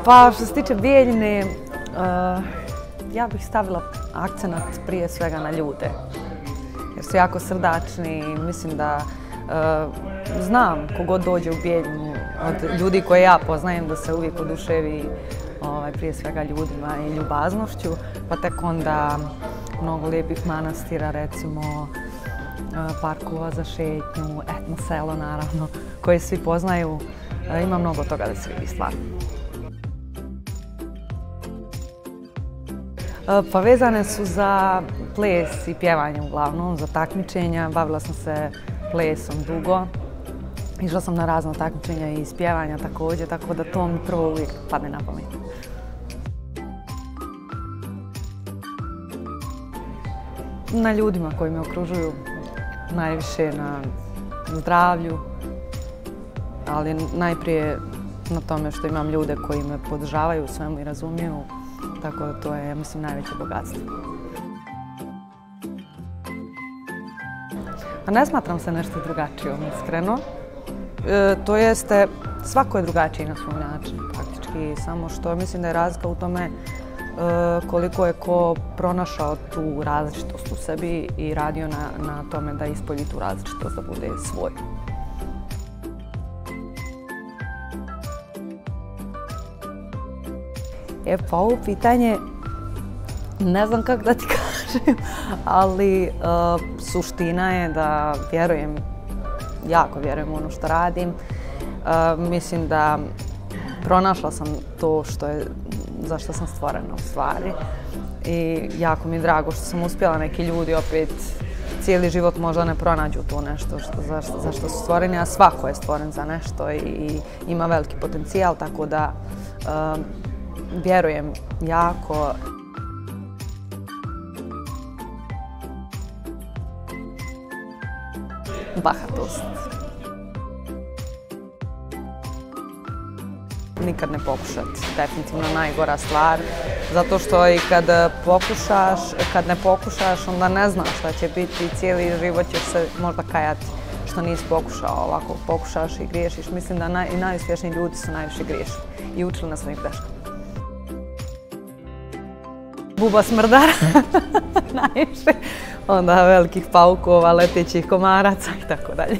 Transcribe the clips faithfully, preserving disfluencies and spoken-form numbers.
Pa što se tiče Bijeljine, ja bih stavila akcenat prije svega na ljude. Jer su jako srdačni i mislim da znam kogod dođe u Bijeljinu od ljudi koje ja poznajem da se uvijek oduševi prije svega ljudima i ljubaznošću, pa tek onda mnogo lijepih manastira, recimo parkova za šetnju, etno selo naravno, koje svi poznaju. Ima mnogo toga da se vidi stvarno. Pa vezane su za ples i pjevanje uglavnom, za takmičenja. Bavila sam se plesom dugo. Išla sam na razna takmičenja i ispjevanja također, tako da to mi prvo uvijek padne na pamet. Na ljudima koji me okružuju, najviše na zdravlju, ali najprije na tome što imam ljude koji me podržavaju u svemu i razumiju, tako da to je, ja mislim, najveće bogatstvo. A ne smatram se nešto drugačijom, iskreno. E, to jeste, svako je drugačiji na svoj način, praktički, samo što mislim da je razlika u tome koliko je ko pronašao tu različitost u sebi i radio na, na tome da ispolji tu različitost, da bude svoj. E pa ovo pitanje, ne znam kako da ti kažem, ali uh, suština je da vjerujem, jako vjerujem u ono što radim. Uh, mislim da pronašla sam to što je za što sam stvorena u stvari i jako mi je drago što sam uspjela. Neki ljudi opet cijeli život možda ne pronađu to nešto što, za, za što su stvoreni, a svako je stvoren za nešto i, i ima veliki potencijal, tako da um, vjerujem jako. Bahatost. Nikad ne pokušati, definitivno najgora stvar, zato što i kad pokušaš, kad ne pokušaš, onda ne znaš šta će biti, cijeli život ćeš se možda kajati što nisi pokušao. Ovako pokušaš i griješiš, mislim da naj, i najuspješniji ljudi su najviše griješili i učili na svojim greškama. Buba smrdara, najviše, onda velikih paukova, letećih komaraca i tako dalje.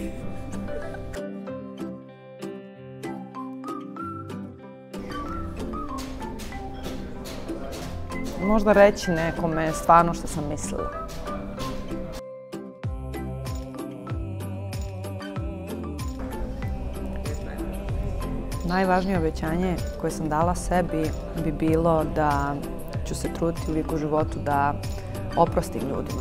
Možda reći nekome stvarno što sam mislila. Najvažnije obećanje koje sam dala sebi bi bilo da ću se truditi uvijek u životu da oprostim ljudima.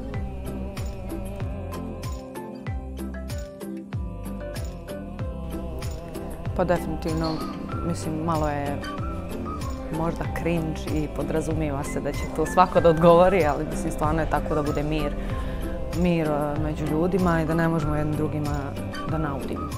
Pa definitivno, mislim, malo je možda cringe i podrazumijeva se da će to svako da odgovori, ali mislim stvarno je tako da bude mir, mir među ljudima i da ne možemo jednim drugima da naudimo.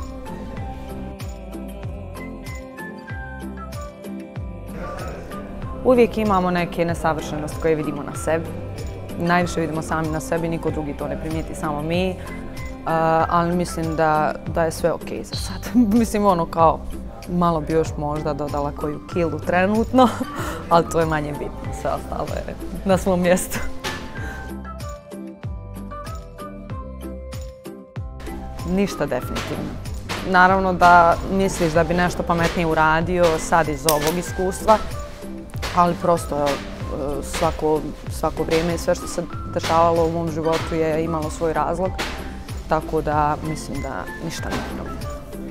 Uvijek imamo neke nesavršenosti koje vidimo na sebi. Najviše vidimo sami na sebi, niko drugi to ne primijeti, samo mi. Uh, ali mislim da, da je sve okej za sad. Mislim ono kao malo bi još možda dodala koju kilu trenutno, ali to je manje bitno, sve ostalo je na svom mjestu. Ništa definitivno. Naravno da misliš da bi nešto pametnije uradio sad iz ovog iskustva, ali prosto svako, svako vrijeme i sve što se dešavalo u mom životu je imalo svoj razlog, tako da mislim da ništa ne promijenilo.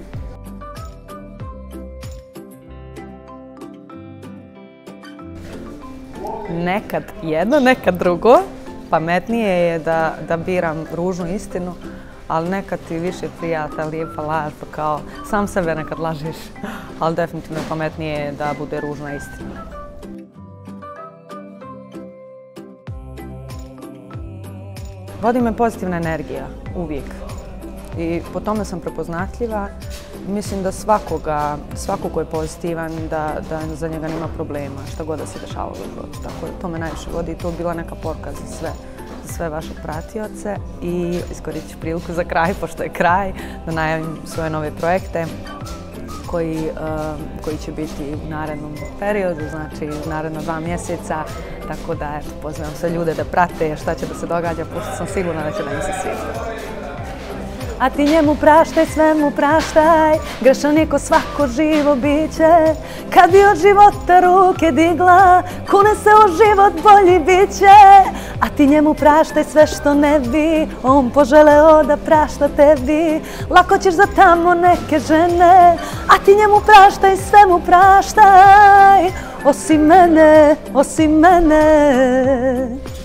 Nekad jedno, nekad drugo. Pametnije je da, da biram ružnu istinu, ali nekad ti više prija ta lijepa laž, pa kao sam sebe nekad lažiš, ali definitivno pametnije je da bude ružna istina. Vodi me pozitivna energija, uvijek. I po tome sam prepoznatljiva. Mislim da svakoga, svako ko je pozitivan, da, da za njega nema problema, šta god da se dešava u životu. Tako da to me najviše vodi i to je bila neka poruka za sve, za sve vaše pratioce. I iskoristit ću priliku za kraj, pošto je kraj, da najavim svoje nove projekte. koji, koji će biti u narednom periodu, znači u naredna dva mjeseca. Tako da eto, pozivam sve ljude da prate šta će da se događa, pošto sam sigurna da će da im se sviđa. A ti njemu praštaj, sve mu praštaj, grešan je ko svako živo biće. Kad bi od života ruke digla, kune se u život bolji biće. A ti njemu praštaj sve što ne bi on poželeo da prašta tebi. Lako ćeš za tamo neke žene, a ti njemu praštaj, sve mu praštaj. Osim mene, osim mene.